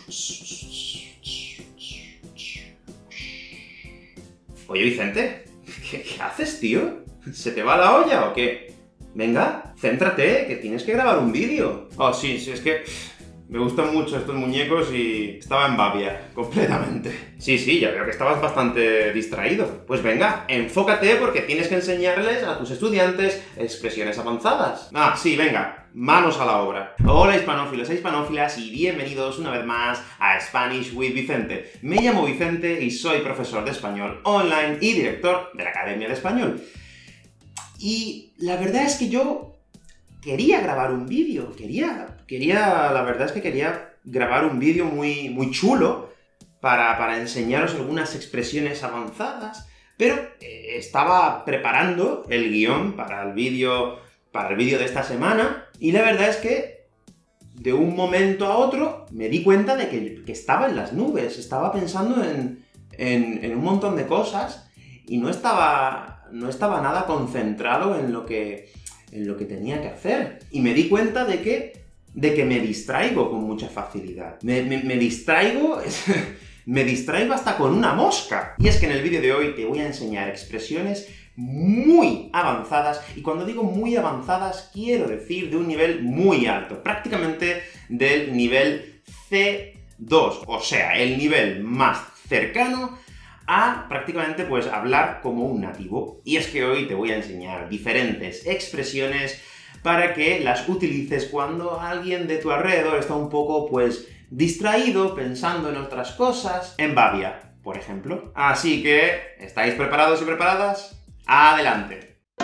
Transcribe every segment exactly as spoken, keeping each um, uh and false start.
Oye, Vicente, ¿qué, qué haces, tío? ¿Se te va la olla o qué? Venga, céntrate, que tienes que grabar un vídeo. Oh, sí, sí, es que me gustan mucho estos muñecos y estaba en babia, completamente. Sí, sí, ya veo que estabas bastante distraído. Pues venga, enfócate porque tienes que enseñarles a tus estudiantes expresiones avanzadas. Ah, sí, venga, manos a la obra. Hola hispanófilos e hispanófilas y bienvenidos una vez más a Spanish with Vicente. Me llamo Vicente y soy profesor de español online y director de la Academia de Español. Y la verdad es que yo quería grabar un vídeo, quería, quería, la verdad es que quería grabar un vídeo muy, muy chulo para, para enseñaros algunas expresiones avanzadas, pero eh, estaba preparando el guión para el vídeo, para el vídeo de esta semana, y la verdad es que de un momento a otro me di cuenta de que, que estaba en las nubes, estaba pensando en, en, en un montón de cosas, y no estaba, no estaba nada concentrado en lo que... en lo que tenía que hacer. Y me di cuenta de que, de que me distraigo con mucha facilidad. Me, me, me distraigo... me distraigo hasta con una mosca. Y es que en el vídeo de hoy te voy a enseñar expresiones muy avanzadas, y cuando digo muy avanzadas, quiero decir de un nivel muy alto, prácticamente del nivel C dos, o sea, el nivel más cercano a prácticamente pues hablar como un nativo. Y es que hoy te voy a enseñar diferentes expresiones para que las utilices cuando alguien de tu alrededor está un poco pues distraído, pensando en otras cosas, en babia, por ejemplo. Así que, ¿estáis preparados y preparadas? ¡Adelante!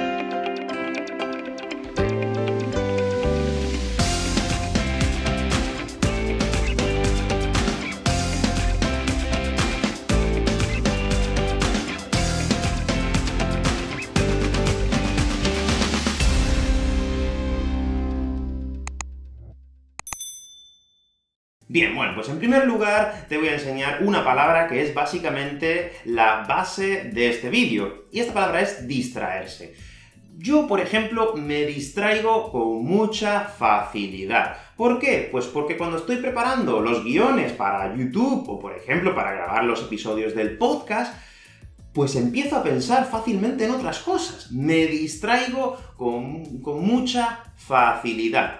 Bien, bueno, pues en primer lugar te voy a enseñar una palabra que es básicamente la base de este vídeo, y esta palabra es distraerse. Yo, por ejemplo, me distraigo con mucha facilidad. ¿Por qué? Pues porque cuando estoy preparando los guiones para YouTube, o por ejemplo para grabar los episodios del podcast, pues empiezo a pensar fácilmente en otras cosas. Me distraigo con, con mucha facilidad.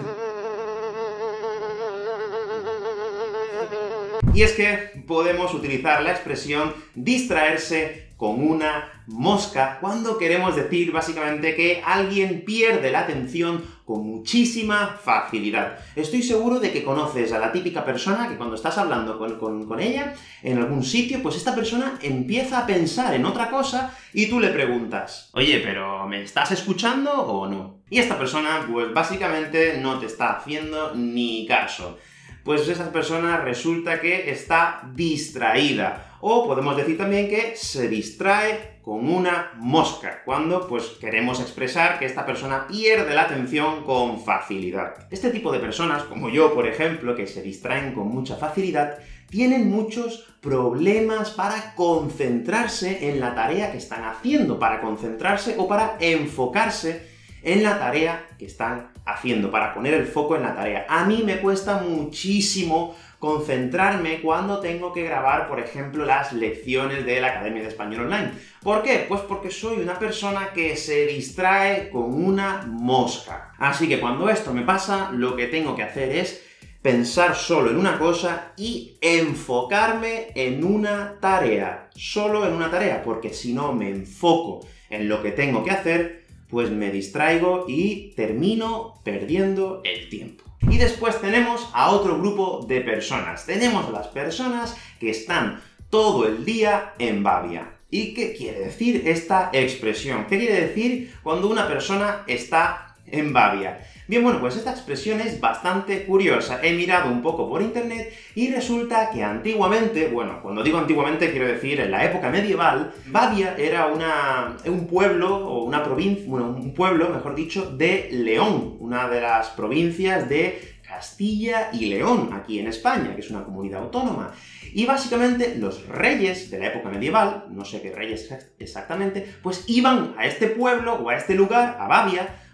Y es que podemos utilizar la expresión distraerse con una mosca cuando queremos decir básicamente que alguien pierde la atención con muchísima facilidad. Estoy seguro de que conoces a la típica persona que cuando estás hablando con, con, con ella en algún sitio, pues esta persona empieza a pensar en otra cosa y tú le preguntas: oye, ¿pero me estás escuchando o no? Y esta persona, pues básicamente no te está haciendo ni caso. Pues esa persona resulta que está distraída. O podemos decir también que se distrae con una mosca, cuando pues queremos expresar que esta persona pierde la atención con facilidad. Este tipo de personas, como yo, por ejemplo, que se distraen con mucha facilidad, tienen muchos problemas para concentrarse en la tarea que están haciendo, para concentrarse o para enfocarse en la tarea que están haciendo, para poner el foco en la tarea. A mí me cuesta muchísimo concentrarme cuando tengo que grabar, por ejemplo, las lecciones de la Academia de Español Online. ¿Por qué? Pues porque soy una persona que se distrae con una mosca. Así que cuando esto me pasa, lo que tengo que hacer es pensar solo en una cosa y enfocarme en una tarea. Solo en una tarea, porque si no me enfoco en lo que tengo que hacer, pues me distraigo y termino perdiendo el tiempo. Y después tenemos a otro grupo de personas. Tenemos a las personas que están todo el día en babia. ¿Y qué quiere decir esta expresión? ¿Qué quiere decir cuando una persona está en babia? Bien, bueno, pues esta expresión es bastante curiosa. He mirado un poco por internet y resulta que antiguamente, bueno, cuando digo antiguamente quiero decir en la época medieval, Babia era una, un pueblo, o una provincia, bueno, un pueblo, mejor dicho, de León, una de las provincias de Castilla y León, aquí en España, que es una comunidad autónoma. Y básicamente los reyes de la época medieval, no sé qué reyes exactamente, pues iban a este pueblo o a este lugar, a Babia,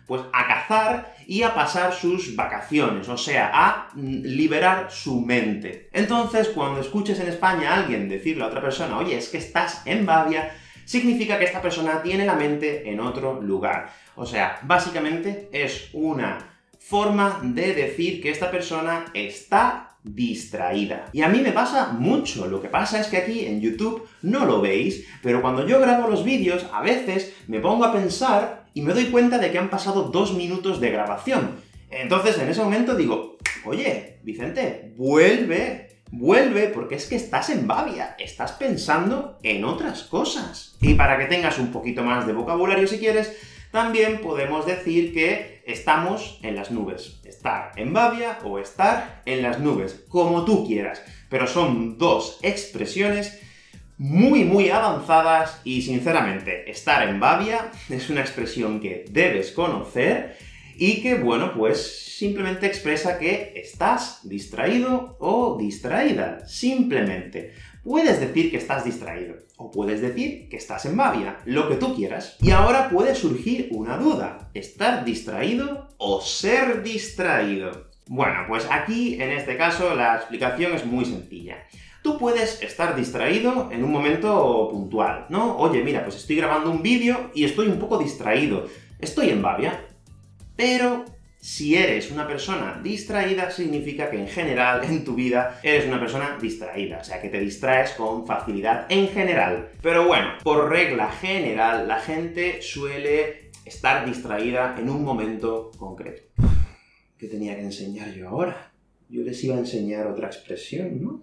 pues a cazar y a pasar sus vacaciones, o sea, a liberar su mente. Entonces, cuando escuches en España a alguien decirle a otra persona, oye, es que estás en Bavia, significa que esta persona tiene la mente en otro lugar. O sea, básicamente es una forma de decir que esta persona está distraída. Y a mí me pasa mucho. Lo que pasa es que aquí en YouTube no lo veis, pero cuando yo grabo los vídeos, a veces me pongo a pensar y me doy cuenta de que han pasado dos minutos de grabación. Entonces, en ese momento digo, oye, Vicente, vuelve, vuelve, porque es que estás en Bavia, estás pensando en otras cosas. Y para que tengas un poquito más de vocabulario si quieres, también podemos decir que estamos en las nubes. Estar en Bavia o estar en las nubes, como tú quieras. Pero son dos expresiones muy, muy avanzadas y, sinceramente, estar en Bavia es una expresión que debes conocer y que, bueno, pues simplemente expresa que estás distraído o distraída. Simplemente. Puedes decir que estás distraído, o puedes decir que estás en Bavia, lo que tú quieras. Y ahora puede surgir una duda, ¿estar distraído o ser distraído? Bueno, pues aquí, en este caso, la explicación es muy sencilla. Tú puedes estar distraído en un momento puntual, ¿no? Oye, mira, pues estoy grabando un vídeo y estoy un poco distraído. Estoy en Bavia. Pero si eres una persona distraída, significa que en general, en tu vida, eres una persona distraída, o sea, que te distraes con facilidad en general. Pero bueno, por regla general, la gente suele estar distraída en un momento concreto. ¿Qué tenía que enseñar yo ahora? Yo les iba a enseñar otra expresión, ¿no?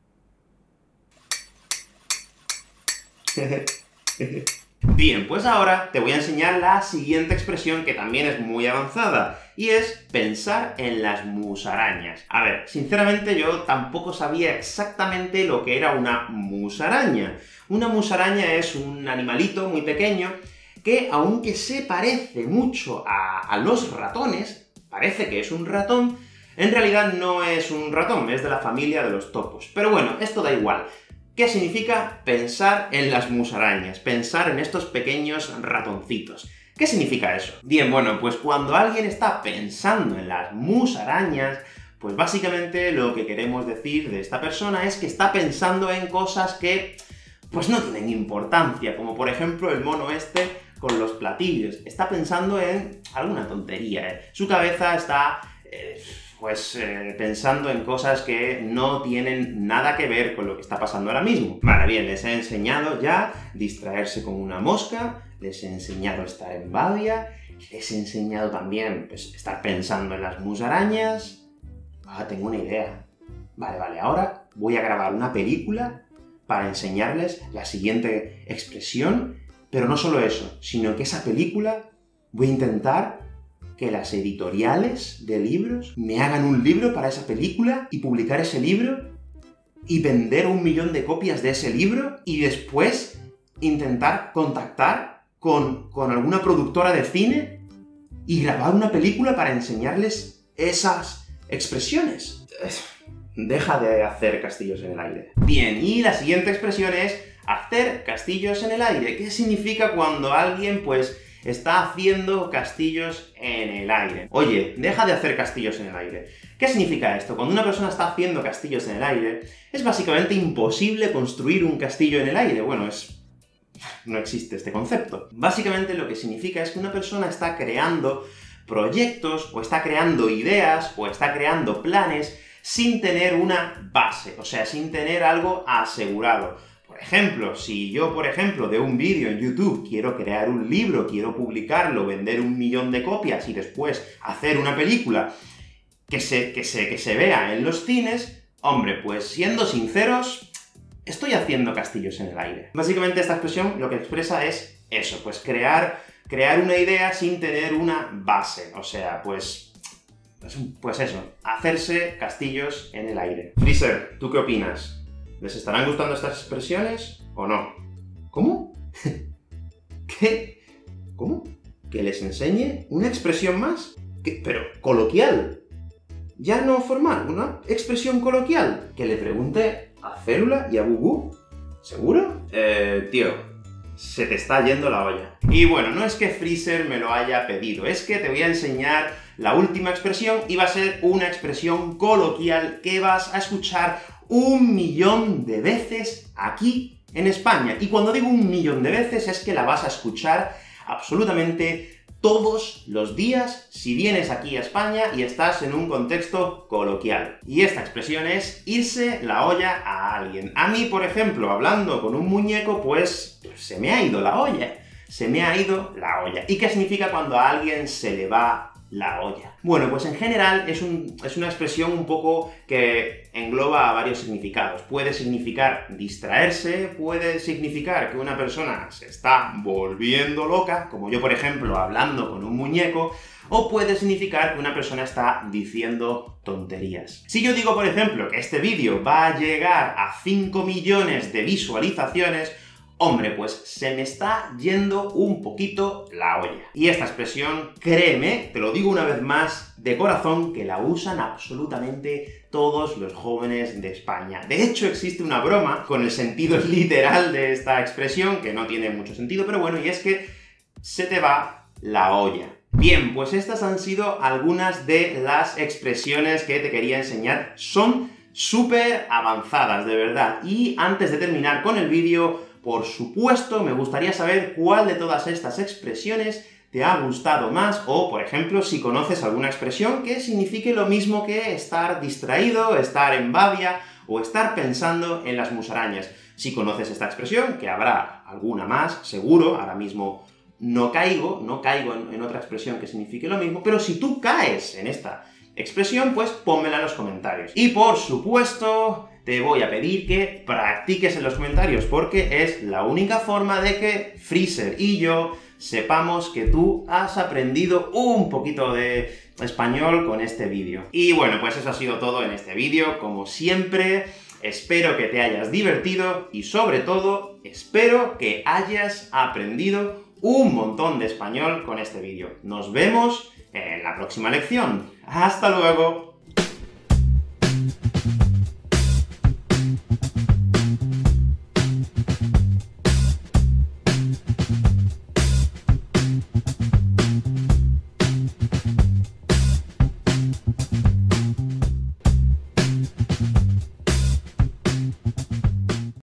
Bien, pues ahora te voy a enseñar la siguiente expresión que también es muy avanzada, y es pensar en las musarañas. A ver, sinceramente yo tampoco sabía exactamente lo que era una musaraña. Una musaraña es un animalito muy pequeño que, aunque se parece mucho a, a los ratones, parece que es un ratón, en realidad no es un ratón, es de la familia de los topos. Pero bueno, esto da igual. ¿Qué significa pensar en las musarañas? Pensar en estos pequeños ratoncitos. ¿Qué significa eso? Bien, bueno, pues cuando alguien está pensando en las musarañas, pues básicamente lo que queremos decir de esta persona es que está pensando en cosas que pues no tienen importancia, como por ejemplo el mono este con los platillos. Está pensando en alguna tontería, ¿eh? Su cabeza está eh, pues eh, pensando en cosas que no tienen nada que ver con lo que está pasando ahora mismo. Vale, bien, les he enseñado ya distraerse con una mosca, les he enseñado estar en Bavia, les he enseñado también pues, estar pensando en las musarañas. Ah, tengo una idea. Vale, vale, ahora voy a grabar una película para enseñarles la siguiente expresión, pero no solo eso, sino que esa película voy a intentar que las editoriales de libros me hagan un libro para esa película y publicar ese libro y vender un millón de copias de ese libro y después intentar contactar con, con alguna productora de cine y grabar una película para enseñarles esas expresiones. Deja de hacer castillos en el aire. Bien, y la siguiente expresión es hacer castillos en el aire. ¿Qué significa cuando alguien, pues, está haciendo castillos en el aire? Oye, deja de hacer castillos en el aire. ¿Qué significa esto? Cuando una persona está haciendo castillos en el aire, es básicamente imposible construir un castillo en el aire. Bueno, es... no existe este concepto. Básicamente lo que significa es que una persona está creando proyectos, o está creando ideas, o está creando planes, sin tener una base, o sea, sin tener algo asegurado. Por ejemplo, si yo, por ejemplo, de un vídeo en YouTube quiero crear un libro, quiero publicarlo, vender un millón de copias y después hacer una película que se, que se, que se vea en los cines, hombre, pues siendo sinceros, estoy haciendo castillos en el aire. Básicamente esta expresión lo que expresa es eso, pues crear, crear una idea sin tener una base, o sea, pues... Pues eso, hacerse castillos en el aire. Freezer, ¿tú qué opinas? ¿Les estarán gustando estas expresiones o no? ¿Cómo? ¿Qué? ¿Cómo? ¿Que les enseñe una expresión más? ¿Qué? Pero coloquial. Ya no formal, una expresión coloquial. Que le pregunte a Célula y a Bubú. ¿Seguro? Eh, tío, se te está yendo la olla. Y bueno, no es que Freezer me lo haya pedido, es que te voy a enseñar la última expresión y va a ser una expresión coloquial que vas a escuchar un millón de veces aquí en España. Y cuando digo un millón de veces es que la vas a escuchar absolutamente todos los días si vienes aquí a España y estás en un contexto coloquial. Y esta expresión es irse la olla a alguien. A mí, por ejemplo, hablando con un muñeco, pues se me ha ido la olla. Se me ha ido la olla. ¿Y qué significa cuando a alguien se le va la olla? Bueno, pues en general es, un, es una expresión un poco que engloba varios significados. Puede significar distraerse, puede significar que una persona se está volviendo loca, como yo, por ejemplo, hablando con un muñeco, o puede significar que una persona está diciendo tonterías. Si yo digo, por ejemplo, que este vídeo va a llegar a cinco millones de visualizaciones, hombre, pues se me está yendo un poquito la olla. Y esta expresión, créeme, te lo digo una vez más, de corazón, que la usan absolutamente todos los jóvenes de España. De hecho, existe una broma con el sentido literal de esta expresión, que no tiene mucho sentido, pero bueno, y es que se te va la olla. Bien, pues estas han sido algunas de las expresiones que te quería enseñar. Son súper avanzadas, de verdad. Y antes de terminar con el vídeo, por supuesto, me gustaría saber cuál de todas estas expresiones te ha gustado más, o, por ejemplo, si conoces alguna expresión que signifique lo mismo que estar distraído, estar en babia, o estar pensando en las musarañas. Si conoces esta expresión, que habrá alguna más, seguro, ahora mismo no caigo, no caigo en, en otra expresión que signifique lo mismo, pero si tú caes en esta expresión, pues pónmela en los comentarios. Y, por supuesto, te voy a pedir que practiques en los comentarios, porque es la única forma de que Freezer y yo sepamos que tú has aprendido un poquito de español con este vídeo. Y bueno, pues eso ha sido todo en este vídeo. Como siempre, espero que te hayas divertido y, sobre todo, espero que hayas aprendido un montón de español con este vídeo. Nos vemos en la próxima lección. ¡Hasta luego!